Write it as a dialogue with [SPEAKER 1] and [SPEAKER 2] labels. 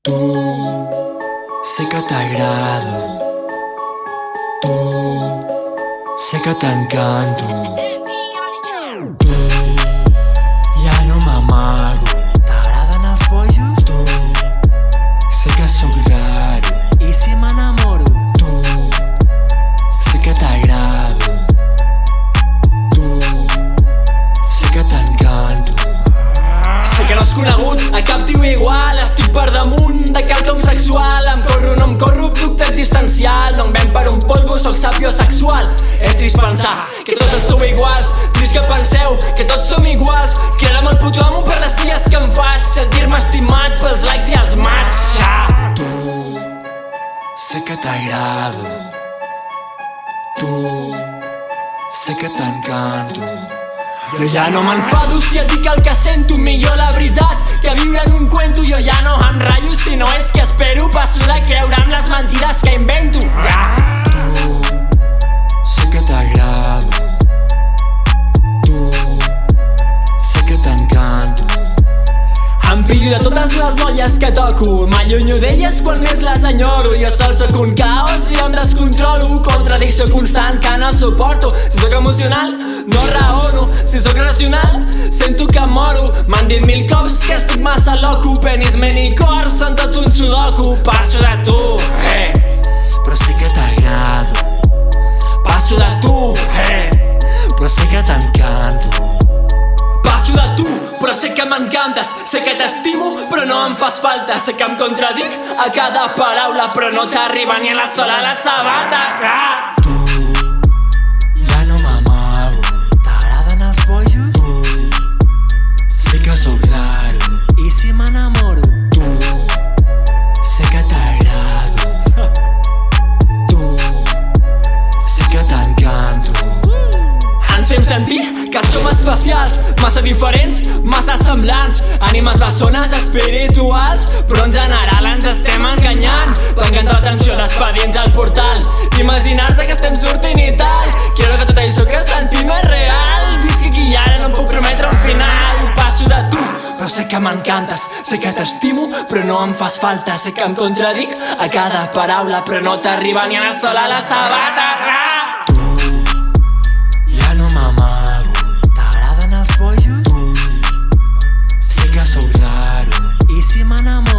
[SPEAKER 1] Tu, sé que t'agrado. Tu, sé que t'encanto. Tu, ja no m'amago.
[SPEAKER 2] T'agraden els bojos?
[SPEAKER 1] Tu, sé que sóc raro.
[SPEAKER 2] I si m'enamoro?
[SPEAKER 1] Tu, sé que t'agrado. Tu, sé que t'encanto.
[SPEAKER 2] Sé que no has conegut a cap tio igual. Estic per damunt de quelcom sexual. Em corro, no em corro, dubte existencial. No em ven per un polvo, soc sapiosexual. És trist pensar que totes sou iguals. Trist que penseu que tots som iguals. Crida'm el puto amo per les dies que em faig. Sentir-me estimat pels likes i els mats.
[SPEAKER 1] Tu, sé que t'agrado. Tu, sé que t'encanto.
[SPEAKER 2] Jo ja no m'enfado si et dic el que sento. Millor la veritat que viure en un cuento. Jo ja no em ratllo si no és que espero. Passo de creure amb les mentides que invento.
[SPEAKER 1] Tu, sé que t'agrado. Tu, sé que t'encanto.
[SPEAKER 2] Em pillo de totes les noies que toco. M'allunyo d'elles quan més les enyoro. Jo sol sóc un caos i em descontrolo. Contradicció constant que no suporto. Si sóc emocional, no raono. Si sóc racional, sento que moro. M'han dit 1000 cops que estic massa loco. Penis, ment i cor són tot un sudoku. Passo de tu,
[SPEAKER 1] però sé que t'agrado.
[SPEAKER 2] passo de tu,
[SPEAKER 1] però sé que t'encanto.
[SPEAKER 2] passo de tu, però sé que m'encantes. Sé que t'estimo, però no em fas falta. Sé que em contradic a cada paraula, però no t'arriba ni a la sola la sabata.
[SPEAKER 1] Tu, ja no m'amago.
[SPEAKER 2] T'agraden els bojos?
[SPEAKER 1] Tu, sé que sóc raro.
[SPEAKER 2] I si m'enamoro?
[SPEAKER 1] Tu, sé que t'agrado. Tu, sé que t'encanto.
[SPEAKER 2] Ens fem sentir que som especials, massa diferents, massa semblants, ànimes bessones espirituals, però en general ens estem enganyant. Tancant l'atenció d'expedients al portal, imaginar-te que estem sortint i tal. Quiero que tot això que sentim és real. Visc aquí i ara no em puc prometre un final. Passo de tu, però sé que m'encantes. Sé que t'estimo, però no em fas falta. Sé que em contradic a cada paraula, però no t'arriba ni a la sola la sabata.
[SPEAKER 1] Ja no m'amago.
[SPEAKER 2] T'agraden els bojos?
[SPEAKER 1] Tu, sé que sóc raro.
[SPEAKER 2] I si m'enamoro?